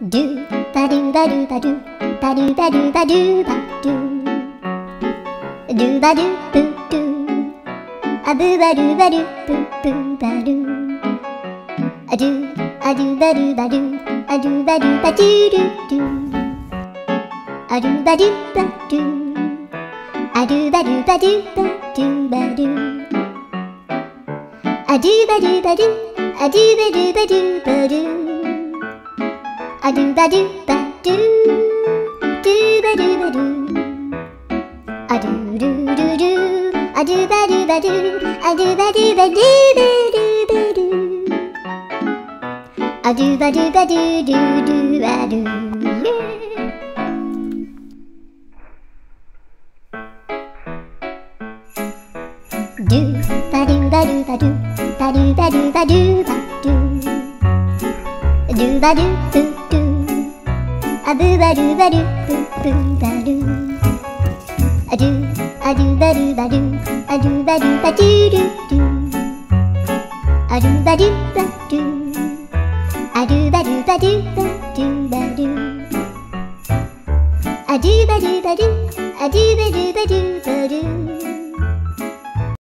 ドゥバドゥバドゥバドゥバドゥバドゥバドゥバドゥドゥバドゥブドゥアブバドゥバドゥブブバドゥアドゥアドゥバドゥバドゥアドゥバドゥバドゥドゥドゥアドゥバドゥバドゥアドゥバドゥバドゥバドゥバドゥアドゥバドゥバドゥアドゥバドゥバドゥバドゥアドゥバドゥバドゥドゥバドゥバドゥアドゥルルルアドゥバドゥバドゥアドゥバドゥバドゥバドゥバドゥアドゥバドゥバドゥドゥドゥバドゥドゥバドゥバドゥバドゥバドゥバドゥバドゥバドゥドゥバドゥブドゥアブバドゥバドゥブブバドゥアドゥアドゥバドゥバドゥアドゥバドゥバドゥドゥドゥアドゥバドゥバドゥアドゥバドゥバドゥバドゥバドゥアドゥバドゥバドゥアドゥバドゥバドゥバドゥ